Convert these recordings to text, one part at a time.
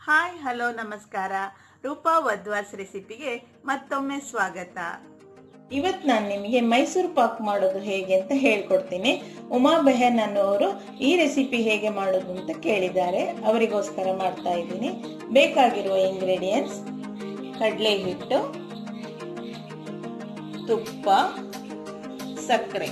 Hi hello ನಮಸ್ಕಾರ. ರೂಪಾ ವದ್ವಾಸ್ ರೆಸಿಪಿಗೆ ಮತ್ತೊಮ್ಮೆ ಸ್ವಾಗತ. ಇವತ್ತು ನಾನು ನಿಮಗೆ ಮೈಸೂರು ಪಾಕ್ ಮಾಡೋದು ಹೇಗೆ ಅಂತ ಹೇಳ್ಕೊಡ್ತೀನಿ. ಉಮಾ ಬೆಹನ್ ಅನ್ನೋರು ಈ ರೆಸಿಪಿ ಹೇಗೆ ಮಾಡೋದು ಅಂತ ಕೇಳಿದ್ದಾರೆ, ಅವರಿಗೋಸ್ಕರ ಮಾಡ್ತಾ ಇದ್ದೀನಿ. ಬೇಕಾಗಿರುವ ಇಂಗ್ರೀಡಿಯೆಂಟ್ಸ್: ಕಡಲೆ ಹಿಟ್ಟು, ತುಪ್ಪ, ಸಕ್ಕರೆ.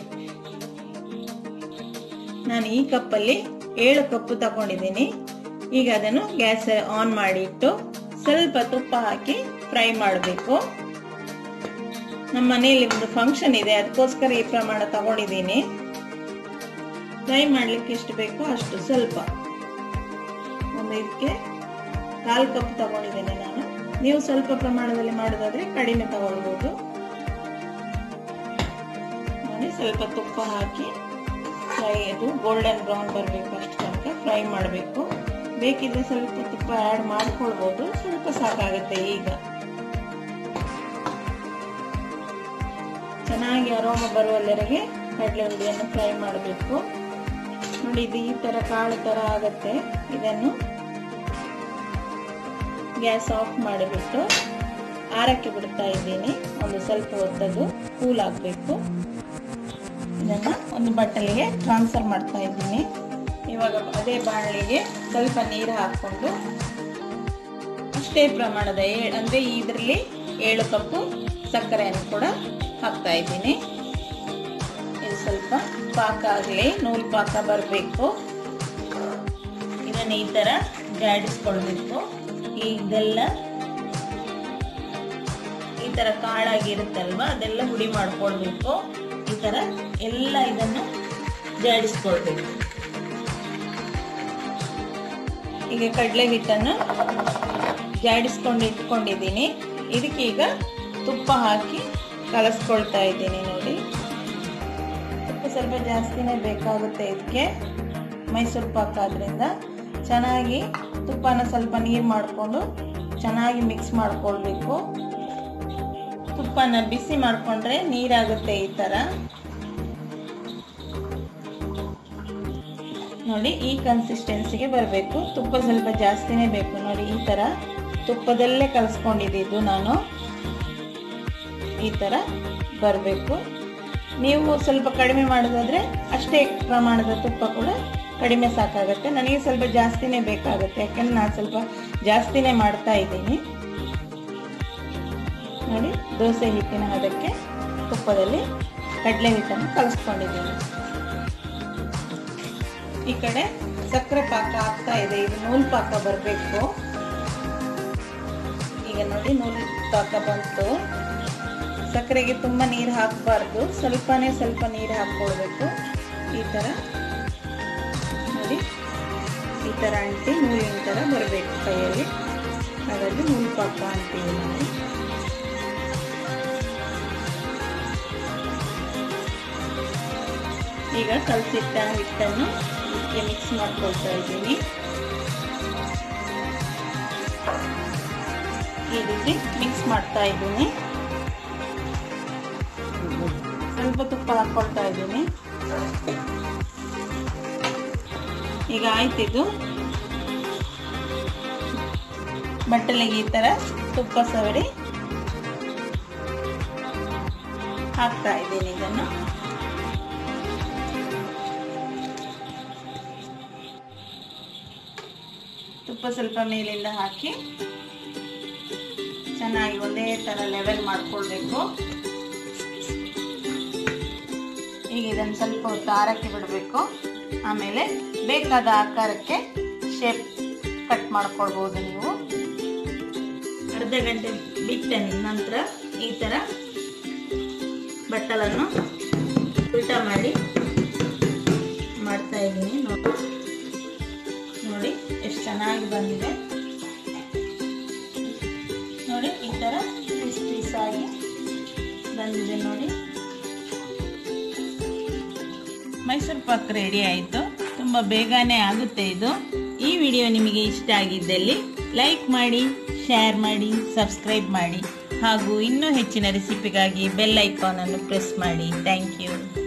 ನಾನು ಈ ಕಪ್ಪಲ್ಲಿ 7 ಕಪ್ ತಗೊಂಡಿದ್ದೀನಿ. ಈಗ ಅದನ್ನು ಗ್ಯಾಸ್ ಆನ್ ಮಾಡಿಟ್ಟು ಸ್ವಲ್ಪ ತುಪ್ಪ ಹಾಕಿ ಫ್ರೈ ಮಾಡಬೇಕು. ನಮ್ಮ ಮನೆಯಲ್ಲಿ ಒಂದು ಫಂಕ್ಷನ್ ಇದೆ, ಅದಕ್ಕೋಸ್ಕರ ಈ ಪ್ರಮಾಣ ತಗೊಂಡಿದ್ದೀನಿ. ಫ್ರೈ ಮಾಡ್ಲಿಕ್ಕೆ ಎಷ್ಟು ಬೇಕೋ ಅಷ್ಟು ಸ್ವಲ್ಪ, ಒಂದು ಇದಕ್ಕೆ 1/4 ಕಪ್ ತಗೊಂಡಿದ್ದೇನೆ ನಾನು. ನೀವು ಸ್ವಲ್ಪ ಪ್ರಮಾಣದಲ್ಲಿ ಮಾಡೋದಾದ್ರೆ ಕಡಿಮೆ ತಗೊಳ್ಬಹುದು. ನೋಡಿ, ಸ್ವಲ್ಪ ತುಪ್ಪ ಹಾಕಿ ಫ್ರೈ, ಅದು ಗೋಲ್ಡನ್ ಬ್ರೌನ್ ಬರಬೇಕು ಅಷ್ಟು ತನಕ ಫ್ರೈ ಮಾಡಬೇಕು. ಬೇಕಿದ್ರೆ ಸ್ವಲ್ಪ ತುಪ್ಪ ಆಡ್ ಮಾಡ್ಕೊಳ್ಬಹುದು, ಸ್ವಲ್ಪ ಸಾಕಾಗುತ್ತೆ. ಈಗ ಚೆನ್ನಾಗಿ ಅರೋಮ ಬರುವವರೆಗೆ ಕಡಲೆ ಹುಡಿಯನ್ನು ಫ್ರೈ ಮಾಡಬೇಕು. ನೋಡಿ, ಇದು ಈ ತರ ಕಾಳು ತರ ಆಗತ್ತೆ. ಇದನ್ನು ಗ್ಯಾಸ್ ಆಫ್ ಮಾಡಿಬಿಟ್ಟು ಆರಕ್ಕೆ ಬಿಡ್ತಾ ಇದ್ದೀನಿ. ಒಂದು ಸ್ವಲ್ಪ ಹೊತ್ತದು ಕೂಲ್ ಆಗಬೇಕು. ಇದನ್ನ ಒಂದು ಬಟ್ಟಲಿಗೆ ಟ್ರಾನ್ಸ್ಫರ್ ಮಾಡ್ತಾ ಇದ್ದೀನಿ. ಇವಾಗ ಅದೇ ಬಾಣಲಿಗೆ ಸ್ವಲ್ಪ ನೀರು ಹಾಕೊಂಡು ಅಷ್ಟೇ ಪ್ರಮಾಣದ ಅಂದ್ರೆ ಇದರಲ್ಲಿ 7 ಕಪ್ ಸಕ್ಕರೆಯನ್ನು ಕೂಡ ಹಾಕ್ತಾ ಇದ್ದೀನಿ. ಇದು ಸ್ವಲ್ಪ ಪಾಕ ಆಗಲಿ, ನೂಲ್ ಪಾಕ ಬರಬೇಕು. ಇದನ್ನು ಈ ತರ ಜಾಡಿಸ್ಕೊಳ್ಬೇಕು. ಇದೆಲ್ಲ ಈ ತರ ಕಾಳಾಗಿರುತ್ತಲ್ವಾ, ಅದೆಲ್ಲ ಹುಡಿ ಮಾಡ್ಕೊಳ್ಬೇಕು. ಈ ತರ ಎಲ್ಲ ಇದನ್ನು ಜಾಡಿಸ್ಕೊಳ್ಬೇಕು. ಈಗ ಕಡಲೆ ಹಿಟ್ಟನ್ನು ಜಾಡಿಸ್ಕೊಂಡು ಇಟ್ಕೊಂಡಿದ್ದೀನಿ. ಇದಕ್ಕೀಗ ತುಪ್ಪ ಹಾಕಿ ಕಲಸ್ಕೊಳ್ತಾ ಇದ್ದೀನಿ. ನೋಡಿ, ತುಪ್ಪ ಸ್ವಲ್ಪ ಜಾಸ್ತಿನೇ ಬೇಕಾಗುತ್ತೆ ಇದಕ್ಕೆ, ಮೈಸೂರು ಪಾಕ್ ಆದ್ರಿಂದ. ಚೆನ್ನಾಗಿ ತುಪ್ಪನ ಸ್ವಲ್ಪ ನೀರು ಮಾಡಿಕೊಂಡು ಚೆನ್ನಾಗಿ ಮಿಕ್ಸ್ ಮಾಡ್ಕೊಳ್ಬೇಕು. ತುಪ್ಪನ ಬಿಸಿ ಮಾಡಿಕೊಂಡ್ರೆ ನೀರಾಗುತ್ತೆ ಈ ತರ. ನೋಡಿ, ಈ ಕನ್ಸಿಸ್ಟೆನ್ಸಿಗೆ ಬರಬೇಕು. ತುಪ್ಪ ಸ್ವಲ್ಪ ಜಾಸ್ತಿನೇ ಬೇಕು. ನೋಡಿ, ಈ ತರ ತುಪ್ಪದಲ್ಲೇ ಕಲಸ್ಕೊಂಡಿದ್ದು ನಾನು. ಈ ತರ ಬರಬೇಕು. ನೀವು ಸ್ವಲ್ಪ ಕಡಿಮೆ ಮಾಡೋದಾದ್ರೆ ಅಷ್ಟೇ ಪ್ರಮಾಣದ ತುಪ್ಪ ಕೂಡ ಕಡಿಮೆ ಸಾಕಾಗುತ್ತೆ. ನನಗೆ ಸ್ವಲ್ಪ ಜಾಸ್ತಿನೇ ಬೇಕಾಗುತ್ತೆ, ಯಾಕಂದ್ರೆ ನಾನು ಸ್ವಲ್ಪ ಜಾಸ್ತಿನೇ ಮಾಡ್ತಾ ಇದ್ದೀನಿ. ನೋಡಿ, ದೋಸೆ ಹಿಟ್ಟಿನ ಅದಕ್ಕೆ ತುಪ್ಪದಲ್ಲಿ ಕಡಲೆ ಹಿಟ್ಟನ್ನು ಕಲಸ್ಕೊಂಡಿದ್ದೀನಿ. ಈ ಕಡೆ ಸಕ್ಕರೆ ಪಾಕ ಆಗ್ತಾ ಇದೆ. ಇದು ನೂಲ್ ಪಾಕ ಬರಬೇಕು. ಈಗ ನೋಡಿ, ನೂಲ್ ಪಾಕ ಬಂತು. ಸಕ್ಕರೆಗೆ ತುಂಬಾ ನೀರು ಹಾಕಬಾರ್ದು, ಸ್ವಲ್ಪ ನೀರು ಹಾಕೊಳ್ಬೇಕು. ಈ ತರ ನೋಡಿ, ಈ ತರ ಅಂಟಿ ನೂಲಿನ ತರ ಬರಬೇಕು ಕೈಯಲ್ಲಿ. ಹಾಗಾಗಿ ನೂಲ್ ಪಾಕ ಅಂತೀವಿ ನಾವು. ಈಗ ಕಲಸಿಟ್ಟ ಹಿಟ್ಟನ್ನು ಮಿಕ್ಸ್ ಮಾಡ್ಕೊಳ್ತಾ ಇದ್ದೀನಿ. ಈ ರೀತಿ ಮಿಕ್ಸ್ ಮಾಡ್ತಾ ಇದ್ದೀನಿ. ಸ್ವಲ್ಪ ತುಪ್ಪ ಹಾಕೊಳ್ತಾ ಇದ್ದೀನಿ. ಈಗ ಆಯ್ತಿದ್ದು ಬಟ್ಟಲಿಗೆ ಈ ತರ ತುಪ್ಪ ಸವರಿ ಹಾಕ್ತಾ ಇದ್ದೀನಿ. ಇದನ್ನು ತುಪ್ಪ ಸ್ವಲ್ಪ ಮೇಲಿಂದ ಹಾಕಿ ಚೆನ್ನಾಗಿ ಒಂದೇ ತರ ಲೆವೆಲ್ ಮಾಡ್ಕೊಳ್ಬೇಕು. ಈಗ ಇದನ್ನು ಸ್ವಲ್ಪ ಹೊತ್ತು ಆರಕ್ಕೆ ಬಿಡಬೇಕು. ಆಮೇಲೆ ಬೇಕಾದ ಆಕಾರಕ್ಕೆ ಶೇಪ್ ಕಟ್ ಮಾಡ್ಕೊಳ್ಬಹುದು. ನೀವು ಅರ್ಧ ಗಂಟೆ ಬಿಟ್ಟ ನಂತರ ಈ ತರ ಬಟ್ಟಲನ್ನು ಉಲ್ಟಾ ಮಾಡಿ ಮಾಡ್ತಾ ಇದ್ದೀನಿ. ನೋಡಿ ಎಷ್ಟು ಚೆನ್ನಾಗಿ ಬಂದಿದೆ. ನೋಡಿ, ಈ ತರ ಪೀಸ್ ಆಗಿ ಬಂದಿದೆ. ನೋಡಿ, ಮೈಸೂರು ಪಾಕ್ ರೆಡಿ ಆಯಿತು. ತುಂಬ ಬೇಗನೆ ಆಗುತ್ತೆ ಇದು. ಈ ವಿಡಿಯೋ ನಿಮಗೆ ಇಷ್ಟ ಆಗಿದ್ದಲ್ಲಿ ಲೈಕ್ ಮಾಡಿ, ಶೇರ್ ಮಾಡಿ, ಸಬ್ಸ್ಕ್ರೈಬ್ ಮಾಡಿ ಹಾಗೂ ಇನ್ನೂ ಹೆಚ್ಚಿನ ರೆಸಿಪಿಗಾಗಿ ಬೆಲ್ ಐಕಾನ್ ಅನ್ನು ಪ್ರೆಸ್ ಮಾಡಿ. Thank you.